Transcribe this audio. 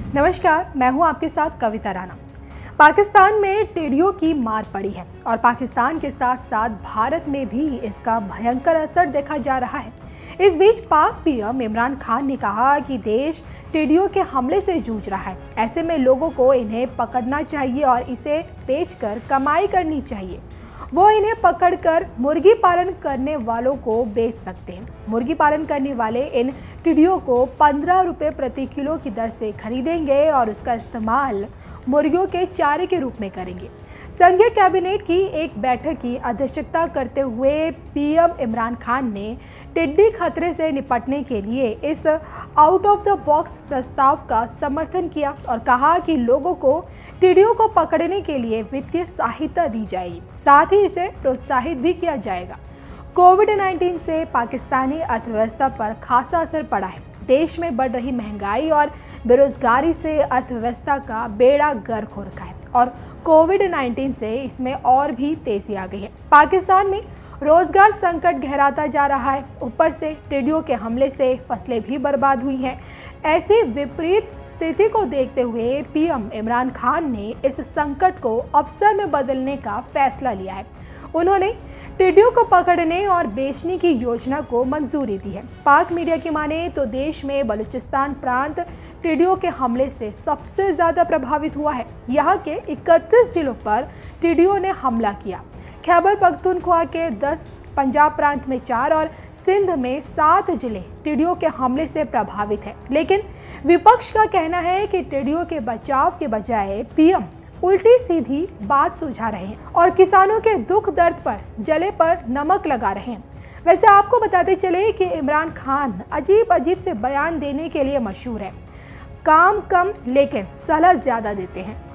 नमस्कार, मैं हूं आपके साथ कविता राणा। पाकिस्तान में टिड्डियों की मार पड़ी है और पाकिस्तान के साथ साथ भारत में भी इसका भयंकर असर देखा जा रहा है। इस बीच पाक पीएम इमरान खान ने कहा कि देश टिड्डियों के हमले से जूझ रहा है। ऐसे में लोगों को इन्हें पकड़ना चाहिए और इसे बेचकर कमाई करनी चाहिए। वो इन्हें पकड़कर मुर्गी पालन करने वालों को बेच सकते हैं। मुर्गी पालन करने वाले इन टिड्डियों को 15 रुपये प्रति किलो की दर से खरीदेंगे और उसका इस्तेमाल मुर्गियों के चारे के रूप में करेंगे। संघीय कैबिनेट की एक बैठक की अध्यक्षता करते हुए पीएम इमरान खान ने टिड्डी खतरे से निपटने के लिए इस आउट ऑफ द बॉक्स प्रस्ताव का समर्थन किया और कहा कि लोगों को टिड्डियों को पकड़ने के लिए वित्तीय सहायता दी जाएगी, साथ ही इसे प्रोत्साहित भी किया जाएगा। कोविड-19 से पाकिस्तानी अर्थव्यवस्था पर खासा असर पड़ा है। देश में बढ़ रही महंगाई और बेरोजगारी से अर्थव्यवस्था का बेड़ा गर्क हो रखा है और कोविड-19 से इसमें और भी तेजी आ गई है। पाकिस्तान में रोजगार संकट गहराता जा रहा है। ऊपर से टिड्डियों के हमले से फसलें भी बर्बाद हुई हैं। ऐसी विपरीत स्थिति को देखते हुए पीएम इमरान खान ने इस संकट को अवसर में बदलने का फैसला लिया है। उन्होंने टिड्डियों को पकड़ने और बेचने की योजना को मंजूरी दी है। पाक मीडिया की माने तो देश में बलूचिस्तान प्रांत टिड्डियों के हमले से सबसे ज्यादा प्रभावित हुआ है। यहाँ के 31 जिलों पर टिड्डियों ने हमला किया। खैबर पख्तूनख्वा के 10, पंजाब प्रांत में 4 और सिंध में 7 जिले टिड्डियों के हमले से प्रभावित हैं। लेकिन विपक्ष का कहना है कि टिड्डियों के बचाव के बजाय पीएम उल्टी सीधी बात सुझा रहे हैं और किसानों के दुख दर्द पर जले पर नमक लगा रहे हैं। वैसे आपको बताते चले कि इमरान खान अजीब से बयान देने के लिए मशहूर है। काम कम लेकिन सलाह ज्यादा देते हैं।